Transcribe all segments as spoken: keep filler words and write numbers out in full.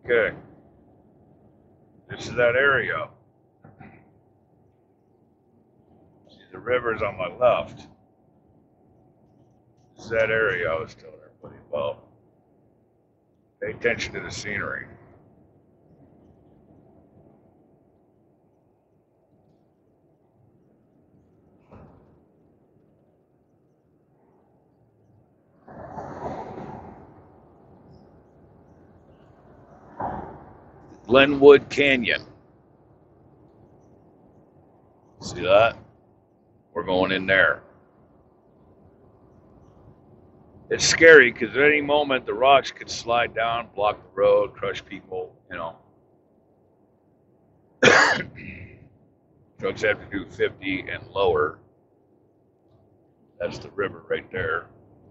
Okay, this is that area. See, the river's on my left. This is that area I was telling everybody about. Pay attention to the scenery. Glenwood Canyon. See that? We're going in there. It's scary because at any moment the rocks could slide down, block the road, crush people, you know. Trucks have to do fifty and lower. That's the river right there.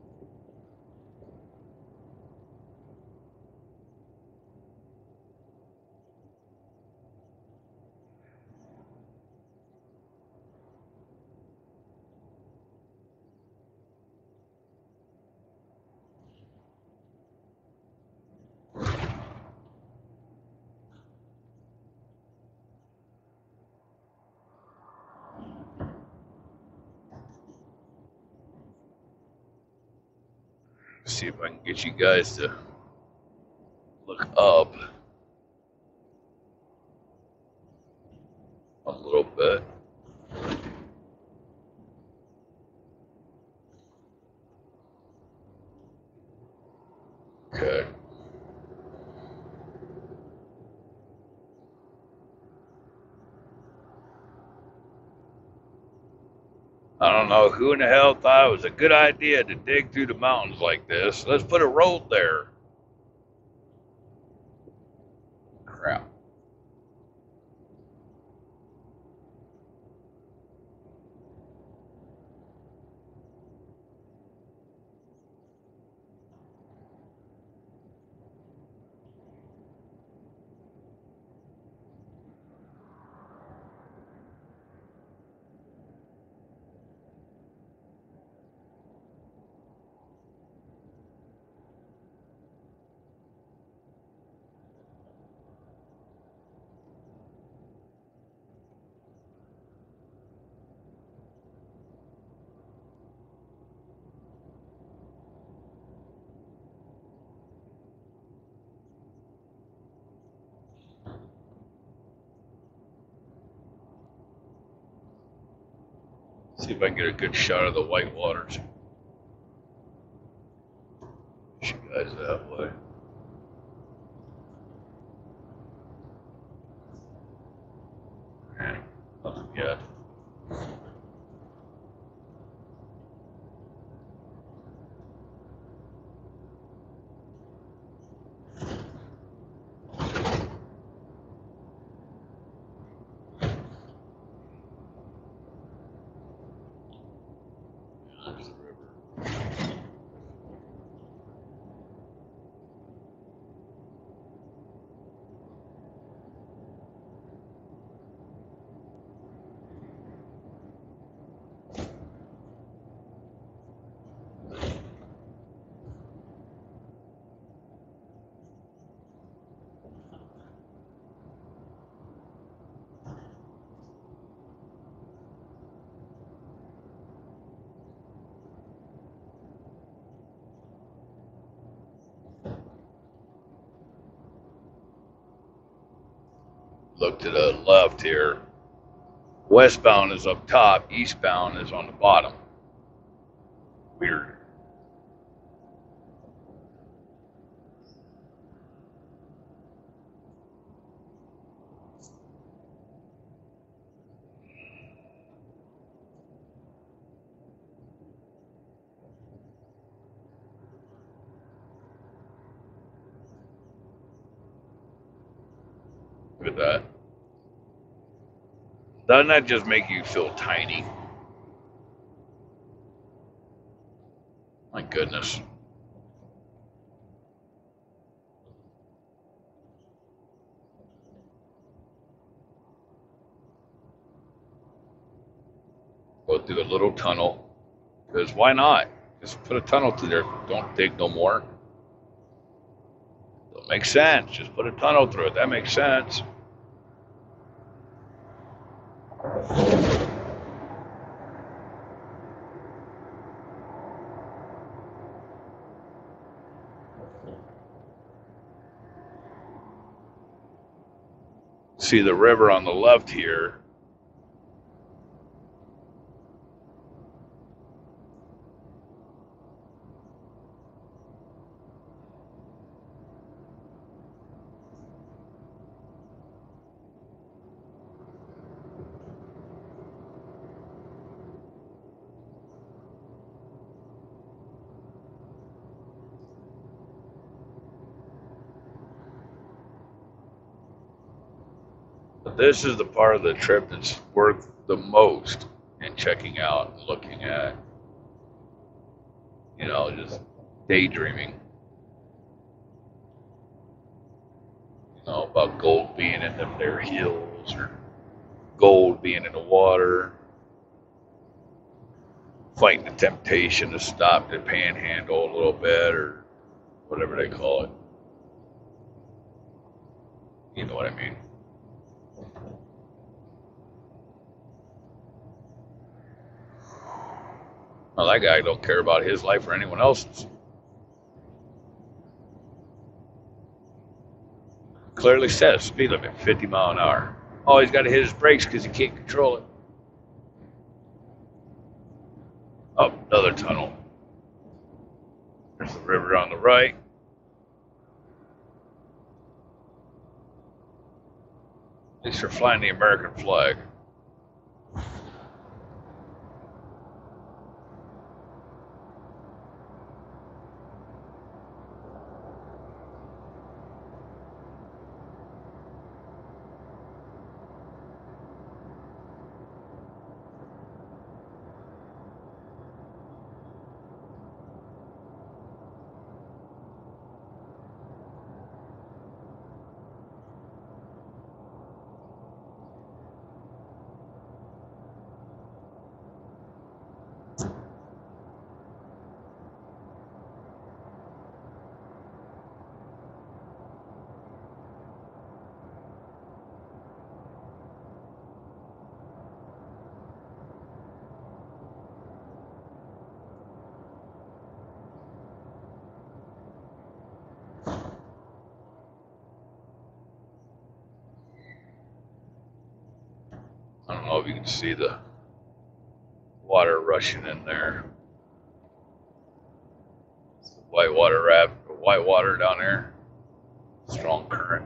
See if I can get you guys to look up a little bit. Okay. I don't know who in the hell thought it was a good idea to dig through the mountains like this. Let's put a road there. Crap. See if I can get a good shot of the white waters. Push you guys that way. Okay. Nothing yet. There's the river. Look to the left here. Westbound is up top, eastbound is on the bottom. Weird. Look at that. Doesn't that just make you feel tiny? My goodness. Go through a little tunnel. Because why not? Just put a tunnel through there. Don't dig no more. The Makes sense. Just put a tunnel through it. That makes sense. See the river on the left here. But this is the part of the trip that's worth the most in checking out and looking at. You know, just daydreaming. You know, about gold being in them there hills or gold being in the water. Fighting the temptation to stop the panhandle a little bit or whatever they call it. You know what I mean? Well, that guy don't care about his life or anyone else's. Clearly says speed limit fifty mile an hour. Oh, he's got to hit his brakes because he can't control it. Oh, another tunnel. There's the river on the right. At least they're flying the American flag. I don't know if you can see the water rushing in there. It's the white water rap, white water down there. Strong current.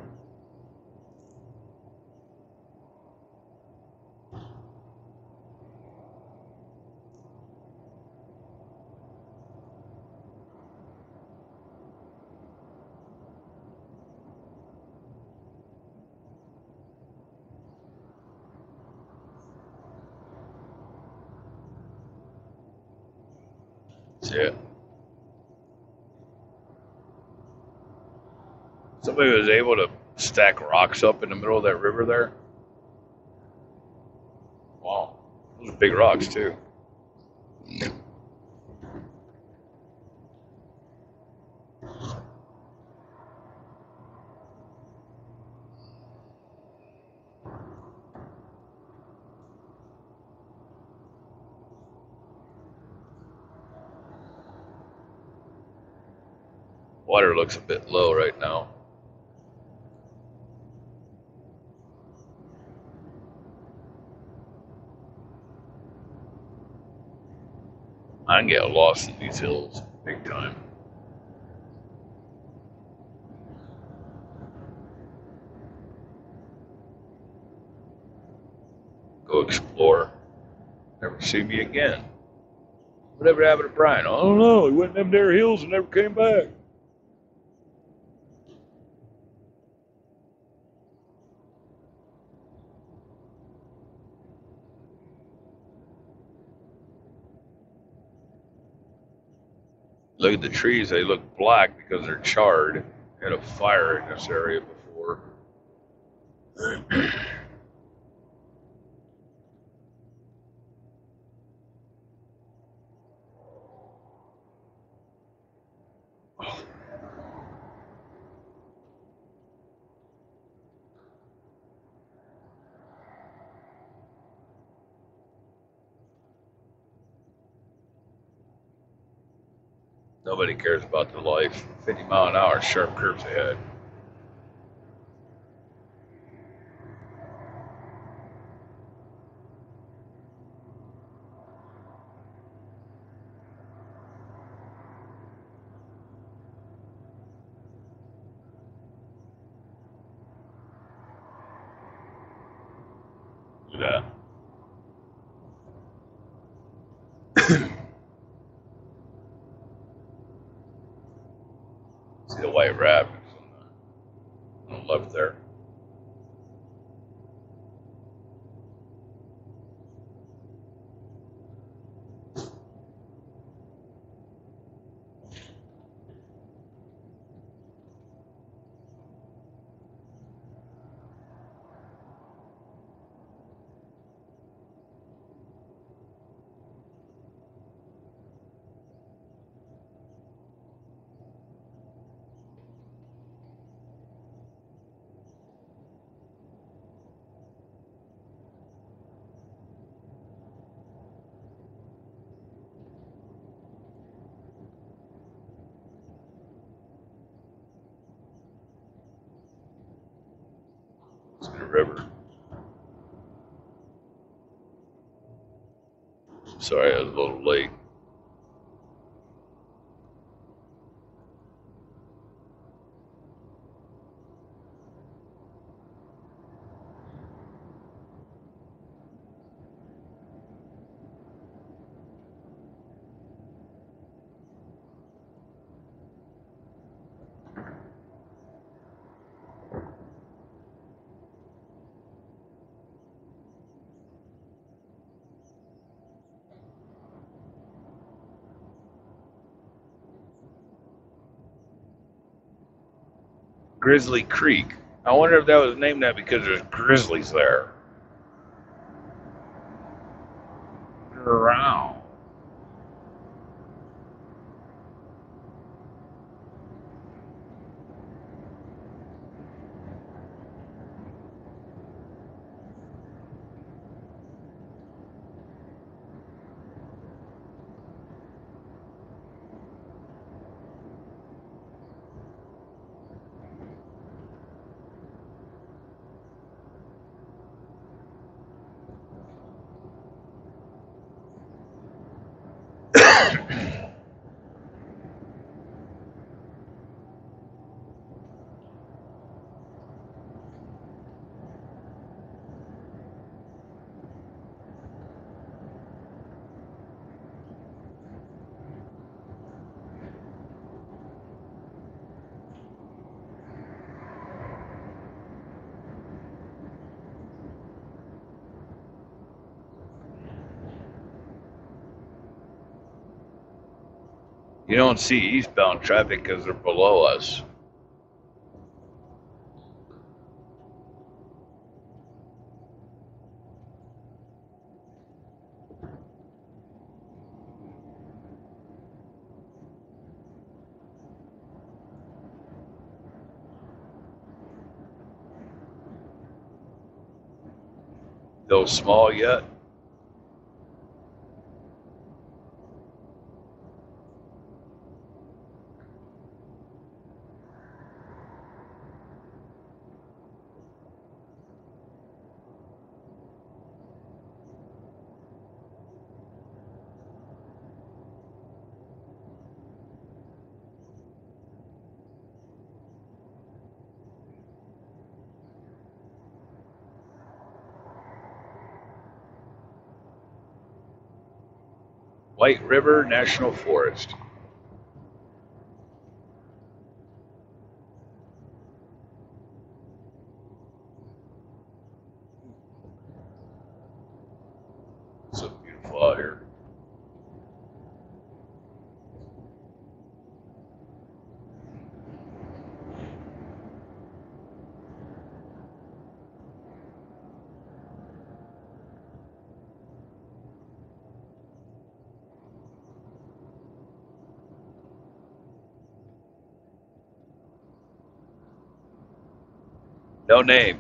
That's it. Somebody was able to stack rocks up in the middle of that river there. Wow. Those are big rocks too. Water looks a bit low right now. I can get lost in these hills big time. Go explore. Never see me again. Whatever happened to Brian? I don't know. He went in them there hills and never came back. Look at the trees. They look black because they're charred. Had a fire in this area before. Nobody cares about their life. fifty mile an hour, sharp curves ahead. Look at that. See the white rapids on the, on the left there. It's the river. Sorry, I was a little late. Grizzly Creek. I wonder if that was named that because there's grizzlies there. Wow. You don't see eastbound traffic because they're below us. Those small yet? White River National Forest. It's so beautiful out here. No name.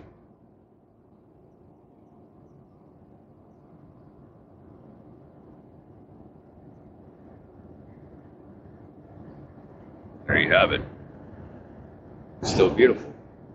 you have it. It's still beautiful.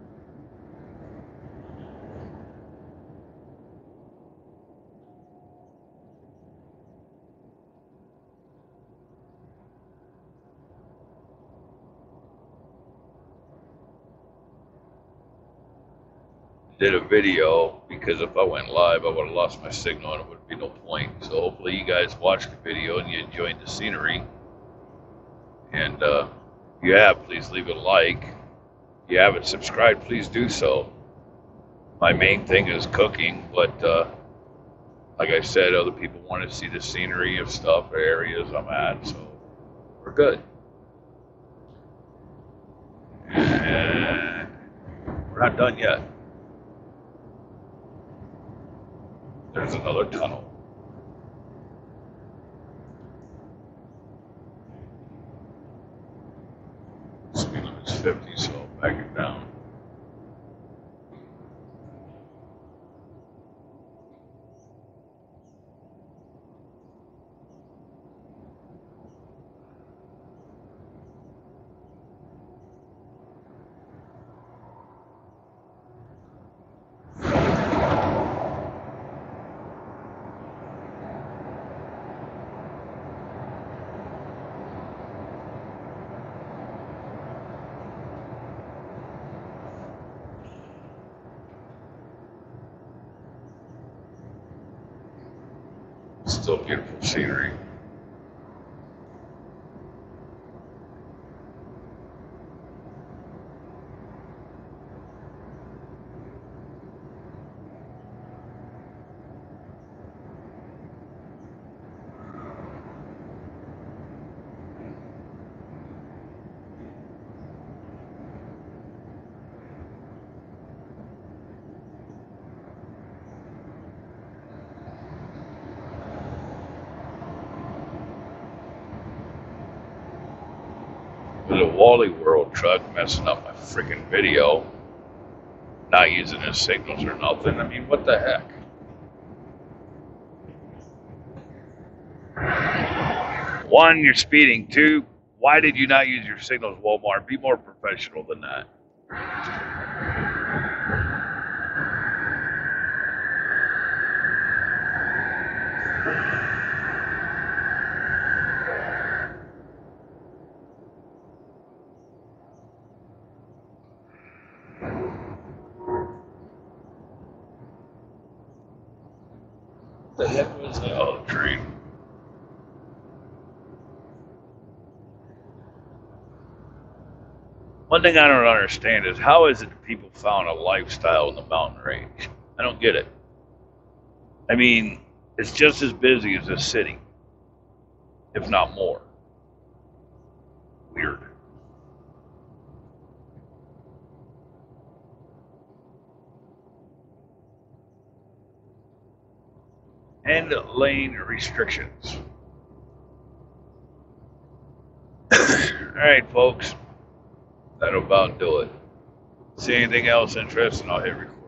Did a video because if I went live, I would have lost my signal and it would be no point. So hopefully you guys watched the video and you enjoyed the scenery. And uh, if you have, please leave a like. If you haven't subscribed, please do so. My main thing is cooking, but uh, like I said, other people want to see the scenery of stuff, areas I'm at, so we're good. And we're not done yet. There's another tunnel. Speed limit's fifty, so I'll back it down. Still beautiful scenery. There's a Wally World truck messing up my freaking video. Not using his signals or nothing. I mean, what the heck? One, you're speeding. Two, why did you not use your signals, Walmart? Be more professional than that. The heck was that? Oh, the train. One thing I don't understand is how is it that people found a lifestyle in the mountain range? I don't get it. I mean, it's just as busy as a city, if not more. Weird. And lane restrictions. All right, folks. That'll about do it. See anything else interesting, I'll hit record.